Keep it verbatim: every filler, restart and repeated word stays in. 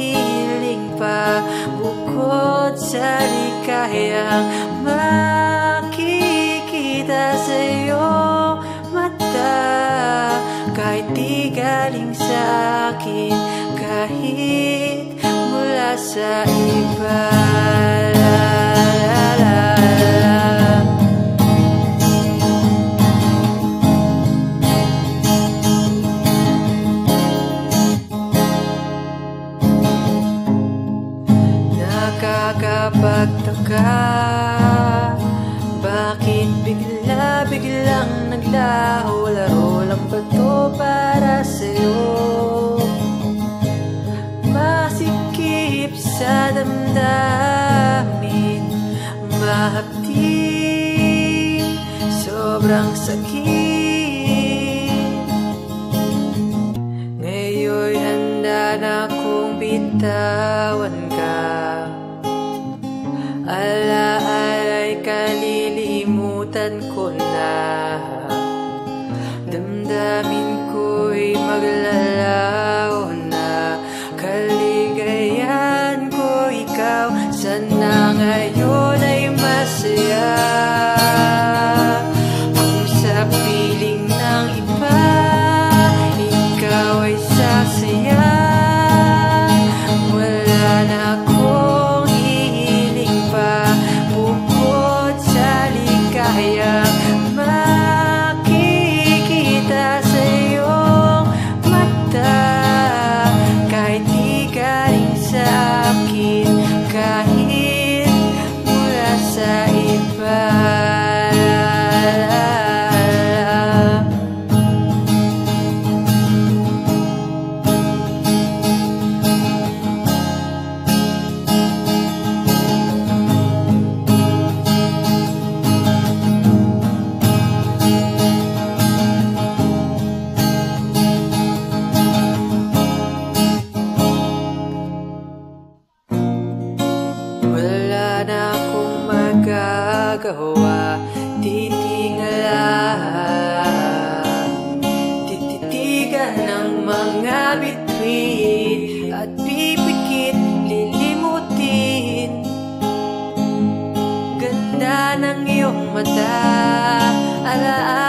hiling pa bukod sa likayang makikita sa iyong mata. Kahit di galing sa akin, kahit mula sa iba. Nakakapagtaka, bakit bigla-biglang naglaho? Laro lang ba to para sa'yo? Masikip sa damdamin, mahapdi, sobrang sakit. Ngayon'y handa na kong bitawan ka. Ala-ala'y kalilimutan ko na. Damdamin ko'y maglalaho na. Kaligayahan ko ikaw, sana ngayon ay masaya. Kung sa piling ng iba, ikaw ay sasaya. Wala na akong hihiling pa bukod sa likayang makikita sa iyong mata. Kahit di galing sa akin, kahit mula sa iba. Wala na akong magagawa, titingala, tititigan ng mga bituin at pipikit, lilimutin. Ganda ng iyong mata, alaala